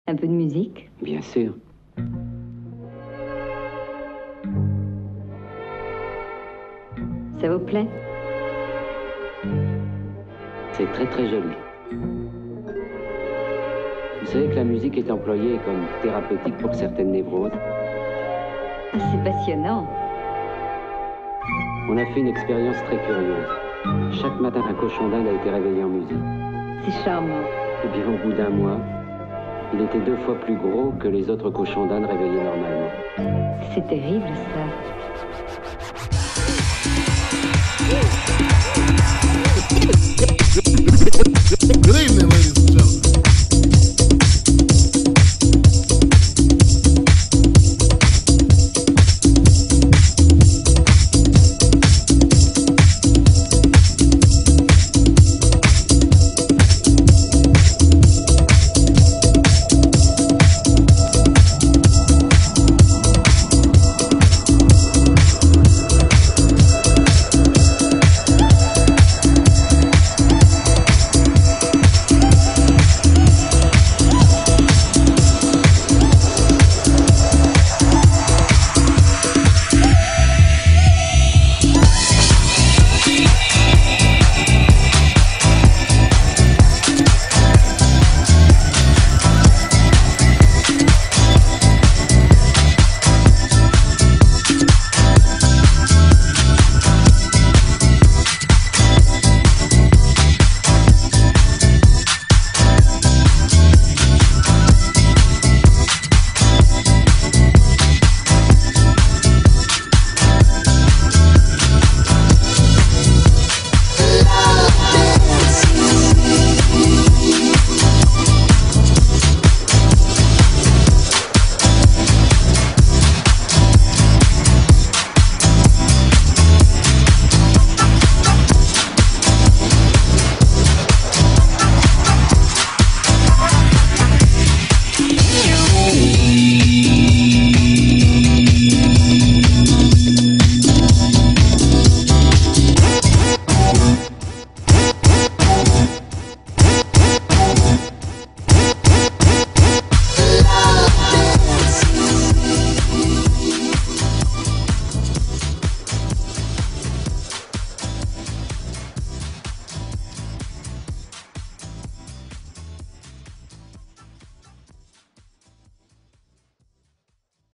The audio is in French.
Un peu de musique? Bien sûr. Ça vous plaît? C'est très très joli. Vous savez que la musique est employée comme thérapeutique pour certaines névroses. Ah, c'est passionnant. On a fait une expérience très curieuse. Chaque matin, un cochon d'Inde a été réveillé en musique. C'est charmant. Et bien, au bout d'un mois, il était 2 fois plus gros que les autres cochons d'Inde réveillés normalement. C'est terrible, ça. Good evening, ladies